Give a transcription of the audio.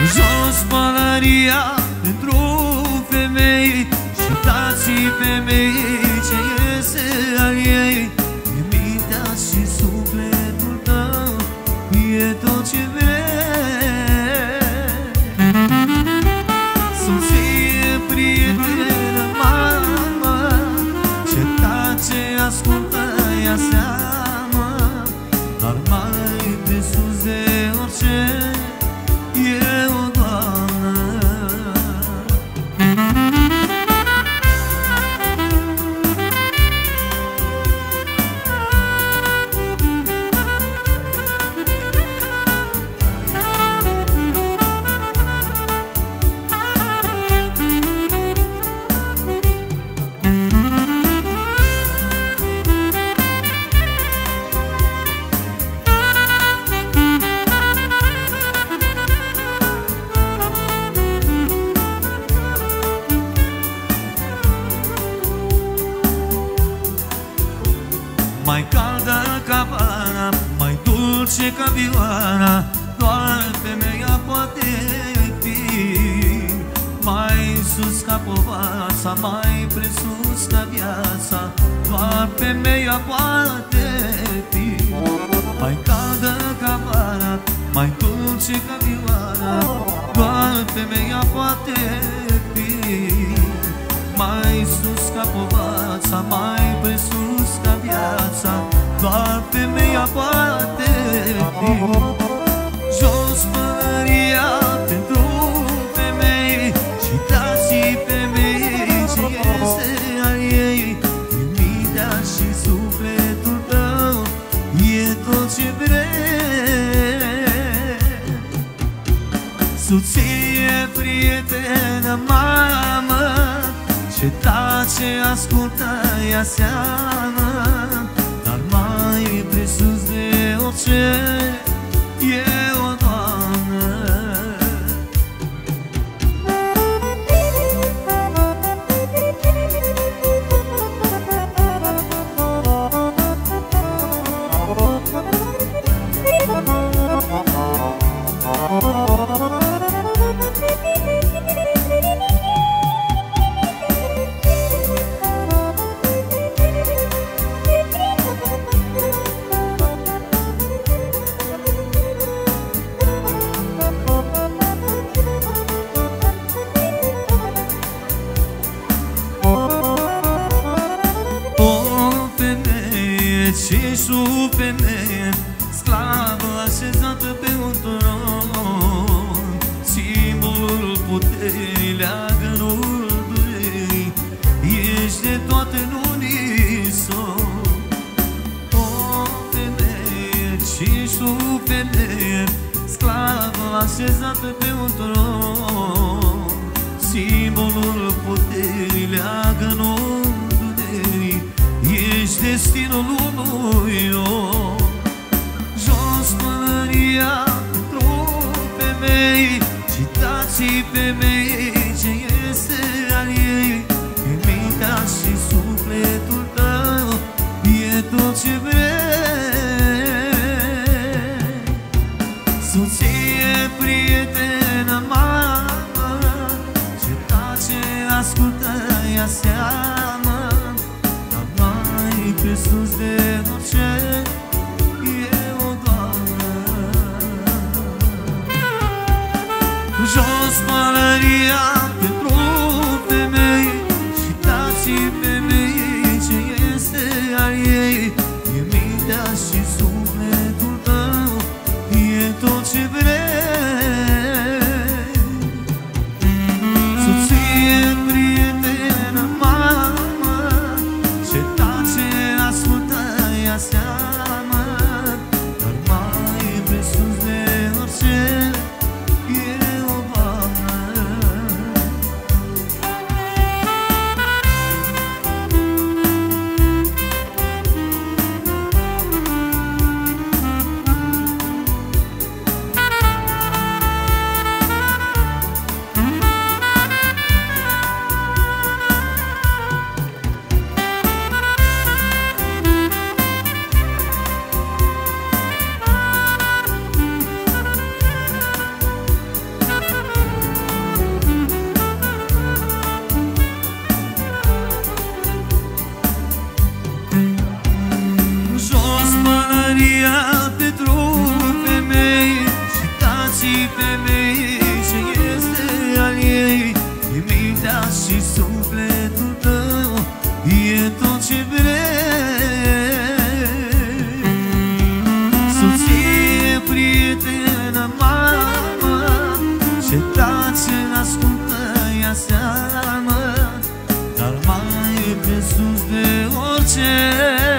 Jos pălăria pentru femei și dați-i femei ce iese al ei. E mintea și sufletul tău, e tot ce vrei. Soție, prietenă, mamă, ce tace, ascultă, ia seamă. Dar mai presus de orice e o doamnă. Mai caldă ca vara, mai dulce ca vioara, doar femeia poate fi. Mai sus ca povața, mai presus ca viața, doar femeia poate fi. Mai caldă ca vara, mai dulce ca vioara, doar femeia poate fi. Mai sus ca povața, mai presus ca viața, doar femeia poate fi. Jos pălăria pentru femei și dați-i femei ce iese al ei. E mintea și sufletul tău, e tot ce vrei. Soție, prietenă, mamă, ce tace, ascultă, ia seamă. Dar mai presus de orice e o doamnă. Și o femeie sclavă așezată pe un tron, simbolul puterii, leagănul durerii, ești de toate în unison. O femeie și o femeie sclavă așezată pe un tron, simbolul puterii, leagănul durerii, ești destinul unui om. Jos pălăria pentru femei și dați-i femei ce iese al ei. E mintea și sufletul tău, e tot ce vrei. Soție, prietenă, mamă, ce tace, ascultă, ia seamă. Presus de orice e o doamnă. Jos pălăria pentru femei și dați-i femei ce este al ei. E mintea și sufletul tău, e tot ce vrei. Soție, prietenă, mamă, ce tace, ascultă, ia seamă. Dar mai presus de orice e o doamnă. sus de orice